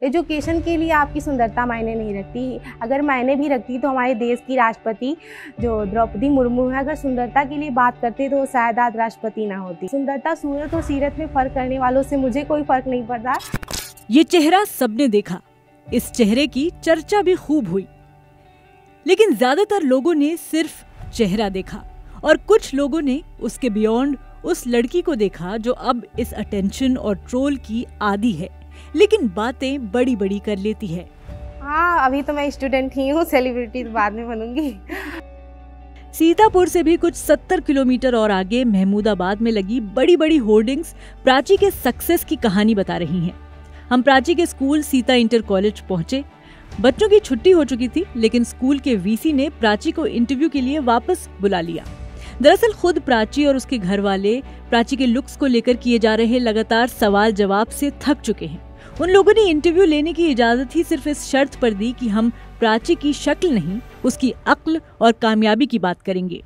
Education के लिए आपकी सुंदरता मायने नहीं रखती। अगर मायने भी रखती तो हमारे देश की राष्ट्रपति जो द्रौपदी मुर्मू है, अगर सुंदरता के लिए बात करते तो शायद आज राष्ट्रपति ना होती। सुंदरता सूरत और सीरत में फ़र्क करने वालों से मुझे कोई फ़र्क नहीं पड़ता। ये चेहरा सबने देखा, इस चेहरे की चर्चा भी खूब हुई, लेकिन ज्यादातर लोगों ने सिर्फ चेहरा देखा और कुछ लोगों ने उसके बियॉन्ड उस लड़की को देखा जो अब इस अटेंशन और ट्रोल की आदी है, लेकिन बातें बड़ी बड़ी कर लेती है। हाँ, अभी तो मैं स्टूडेंट ही हूँ, सेलिब्रिटी तो बाद में बनूंगी। सीतापुर से भी कुछ 70 किलोमीटर और आगे महमूदाबाद में लगी बड़ी बड़ी होर्डिंग्स प्राची के सक्सेस की कहानी बता रही हैं। हम प्राची के स्कूल सीता इंटर कॉलेज पहुंचे। बच्चों की छुट्टी हो चुकी थी, लेकिन स्कूल के वीसी ने प्राची को इंटरव्यू के लिए वापस बुला लिया। दरअसल खुद प्राची और उसके घर वाले प्राची के लुक्स को लेकर किए जा रहे लगातार सवाल जवाब से थक चुके हैं। उन लोगों ने इंटरव्यू लेने की इजाजत ही सिर्फ इस शर्त पर दी कि हम प्राची की शक्ल नहीं, उसकी अक्ल और कामयाबी की बात करेंगे।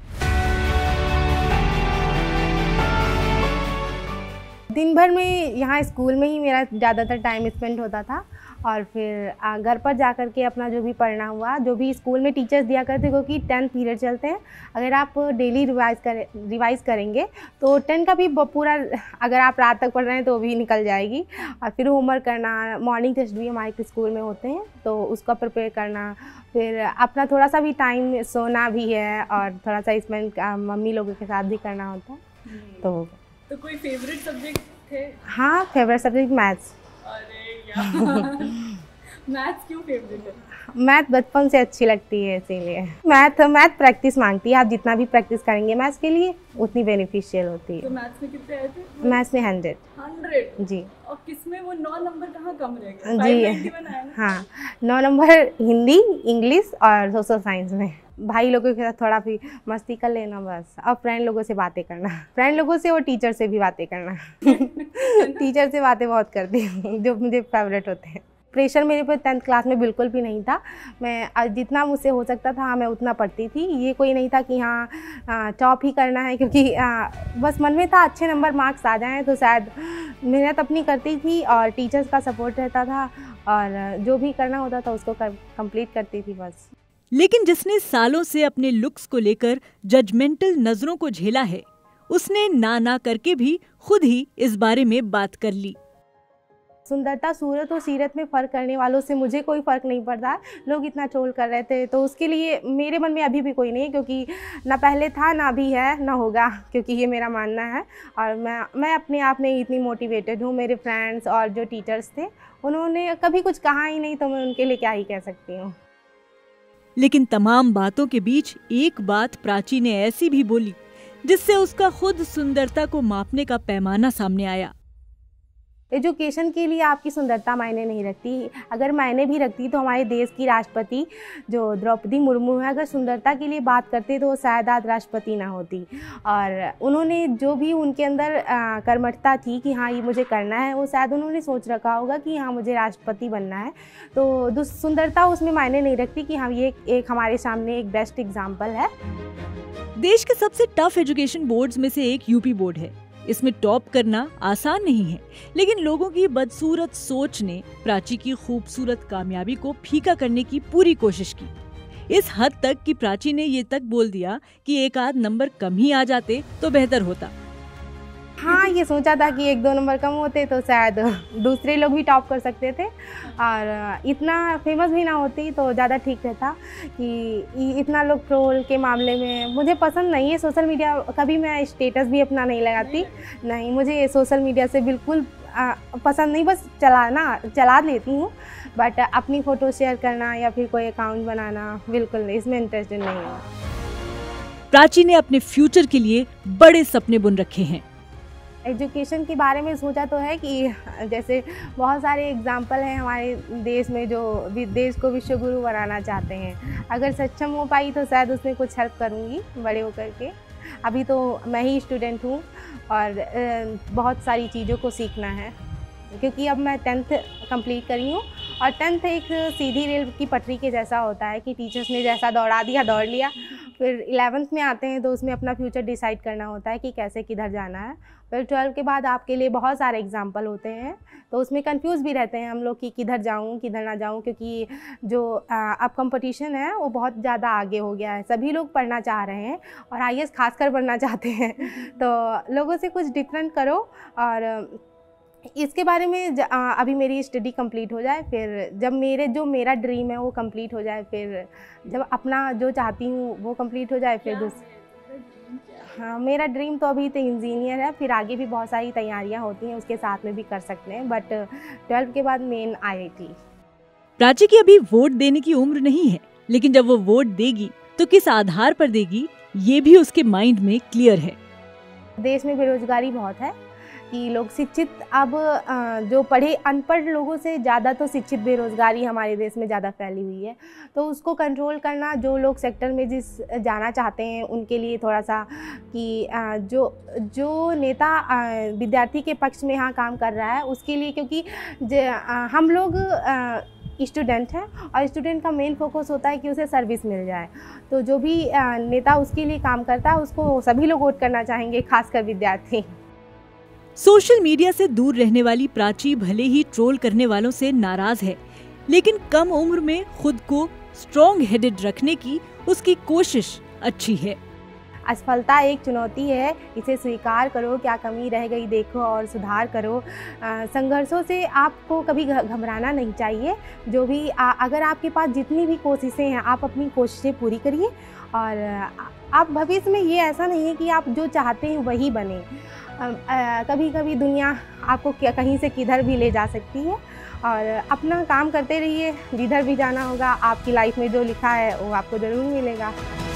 दिन भर में यहाँ स्कूल में ही मेरा ज़्यादातर टाइम स्पेंड होता था और फिर घर पर जा कर के अपना जो भी पढ़ना हुआ, जो भी स्कूल में टीचर्स दिया करते, क्योंकि 10 पीरियड चलते हैं। अगर आप डेली रिवाइज करेंगे तो 10 का भी पूरा, अगर आप रात तक पढ़ रहे हैं तो भी निकल जाएगी। और फिर होमवर्क करना, मॉर्निंग टेस्ट भी हमारे स्कूल में होते हैं तो उसका प्रिपेयर करना, फिर अपना थोड़ा सा भी टाइम सोना भी है और थोड़ा सा स्पेंड मम्मी लोगों के साथ भी करना होता है। तो कोई फेवरेट सब्जेक्ट थे? हाँ, फेवरेट सब्जेक्ट मैथ्स। अरे यार मैथ्स क्यों फेवरेट है? मैथ बचपन से अच्छी लगती है, इसीलिए। मैथ प्रैक्टिस मांगती है, आप जितना भी प्रैक्टिस करेंगे मैथ्स के लिए उतनी बेनिफिशियल होती है। तो मैथ्स में कितने आए थे? मैथ्स में 100 जी। और किसमें वो 9 नंबर कहाँ कम रह गए? जी हाँ, 9 नंबर हिंदी, इंग्लिश और सोशल साइंस में। भाई लोगों के साथ थोड़ा भी मस्ती कर लेना बस, और फ्रेंड लोगों से बातें करना, फ्रेंड लोगों से और टीचर से भी बातें करना। टीचर से बातें बहुत करती हूँ जो मुझे फेवरेट होते हैं। प्रेशर मेरे पे 10th क्लास में बिल्कुल भी नहीं था। मैं जितना मुझसे हो सकता था मैं उतना पढ़ती थी। ये कोई नहीं था कि हाँ टॉप ही करना है, क्योंकि बस मन में था अच्छे नंबर मार्क्स आ जाएं तो शायद। मेहनत अपनी करती थी और टीचर्स का सपोर्ट रहता था और जो भी करना होता था उसको कंप्लीट करती थी बस। लेकिन जिसने सालों से अपने लुक्स को लेकर जजमेंटल नजरों को झेला है, उसने ना करके भी खुद ही इस बारे में बात कर ली। सुंदरता सूरत और सीरत में फ़र्क करने वालों से मुझे कोई फ़र्क नहीं पड़ता। लोग इतना ट्रोल कर रहे थे तो उसके लिए मेरे मन में अभी भी कोई नहीं है, क्योंकि ना पहले था, ना अभी है, ना होगा, क्योंकि ये मेरा मानना है। और मैं अपने आप में इतनी मोटिवेटेड हूँ। मेरे फ्रेंड्स और जो टीचर्स थे उन्होंने कभी कुछ कहा ही नहीं, तो मैं उनके लिए क्या ही कह सकती हूँ। लेकिन तमाम बातों के बीच एक बात प्राची ने ऐसी भी बोली जिससे उसका खुद सुंदरता को मापने का पैमाना सामने आया। एजुकेशन के लिए आपकी सुंदरता मायने नहीं रखती। अगर मायने भी रखती तो हमारे देश की राष्ट्रपति जो द्रौपदी मुर्मू है, अगर सुंदरता के लिए बात करते तो शायद आज राष्ट्रपति ना होती। और उन्होंने जो भी उनके अंदर कर्मठता थी कि हाँ ये मुझे करना है, वो शायद उन्होंने सोच रखा होगा कि हाँ मुझे राष्ट्रपति बनना है। तो सुंदरता उसमें मायने नहीं रखती कि हाँ ये एक हमारे सामने एक बेस्ट एग्जाम्पल है। देश के सबसे टफ एजुकेशन बोर्ड्स में से एक यूपी बोर्ड है। इसमें टॉप करना आसान नहीं है, लेकिन लोगों की बदसूरत सोच ने प्राची की खूबसूरत कामयाबी को फीका करने की पूरी कोशिश की। इस हद तक कि प्राची ने ये तक बोल दिया कि एक आध नंबर कम ही आ जाते तो बेहतर होता। हाँ, ये सोचा था कि 1-2 नंबर कम होते तो शायद दूसरे लोग भी टॉप कर सकते थे और इतना फेमस भी ना होती तो ज़्यादा ठीक रहता। कि इतना लोग ट्रोल के मामले में मुझे पसंद नहीं है। सोशल मीडिया कभी मैं स्टेटस भी अपना नहीं लगाती, नहीं, मुझे सोशल मीडिया से बिल्कुल पसंद नहीं। बस चला लेती हूँ, बट अपनी फ़ोटो शेयर करना या फिर कोई अकाउंट बनाना बिल्कुल नहीं, इसमें इंटरेस्टेड नहीं है। प्राची ने अपने फ्यूचर के लिए बड़े सपने बुन रखे हैं। एजुकेशन के बारे में सोचा तो है कि जैसे बहुत सारे एग्जाम्पल हैं हमारे देश में जो देश को विश्व गुरु बनाना चाहते हैं। अगर सक्षम हो पाई तो शायद उसमें कुछ हेल्प करूँगी बड़े होकर के। अभी तो मैं ही स्टूडेंट हूँ और बहुत सारी चीज़ों को सीखना है, क्योंकि अब मैं 10th कंप्लीट करी हूँ और 10th एक सीधी रेल की पटरी के जैसा होता है कि टीचर्स ने जैसा दौड़ा दिया दौड़ लिया, फिर 11th में आते हैं तो उसमें अपना फ्यूचर डिसाइड करना होता है कि कैसे किधर जाना है। फिर 12 के बाद आपके लिए बहुत सारे एग्जाम्पल होते हैं, तो उसमें कंफ्यूज भी रहते हैं हम लोग कि किधर जाऊँ किधर ना जाऊँ, क्योंकि जो अब कंपटीशन है वो बहुत ज़्यादा आगे हो गया है। सभी लोग पढ़ना चाह रहे हैं और IAS खासकर पढ़ना चाहते हैं। तो लोगों से कुछ डिफरेंट करो, और इसके बारे में अभी मेरी स्टडी कंप्लीट हो जाए, फिर जब मेरा ड्रीम है वो कंप्लीट हो जाए, फिर जब अपना जो चाहती हूँ वो कंप्लीट हो जाए, फिर हाँ, मेरा ड्रीम तो अभी तो इंजीनियर है, फिर आगे भी बहुत सारी तैयारियां होती हैं उसके साथ में भी कर सकते हैं, बट 12 के बाद मेन IIT। प्राची की अभी वोट देने की उम्र नहीं है, लेकिन जब वो वोट देगी तो किस आधार पर देगी ये भी उसके माइंड में क्लियर है। देश में बेरोजगारी बहुत है कि लोग शिक्षित, अब जो पढ़े अनपढ़ लोगों से ज़्यादा तो शिक्षित बेरोजगारी हमारे देश में ज़्यादा फैली हुई है। तो उसको कंट्रोल करना, जो लोग सेक्टर में जाना चाहते हैं उनके लिए थोड़ा सा कि जो नेता विद्यार्थी के पक्ष में यहाँ काम कर रहा है उसके लिए, क्योंकि हम लोग स्टूडेंट हैं और स्टूडेंट का मेन फोकस होता है कि उसे सर्विस मिल जाए। तो जो भी नेता उसके लिए काम करता है उसको सभी लोग वोट करना चाहेंगे, खासकर विद्यार्थी। सोशल मीडिया से दूर रहने वाली प्राची भले ही ट्रोल करने वालों से नाराज है, लेकिन कम उम्र में खुद को स्ट्रॉन्ग हेडेड रखने की उसकी कोशिश अच्छी है। असफलता एक चुनौती है, इसे स्वीकार करो, क्या कमी रह गई देखो और सुधार करो। संघर्षों से आपको कभी घबराना नहीं चाहिए। जो भी अगर आपके पास जितनी भी कोशिशें हैं, आप अपनी कोशिशें पूरी करिए, और आप भविष्य में, ये ऐसा नहीं है कि आप जो चाहते हैं वही बने। कभी कभी दुनिया आपको कहीं से किधर भी ले जा सकती है, और अपना काम करते रहिए। जिधर भी जाना होगा आपकी लाइफ में जो लिखा है वो आपको ज़रूर मिलेगा।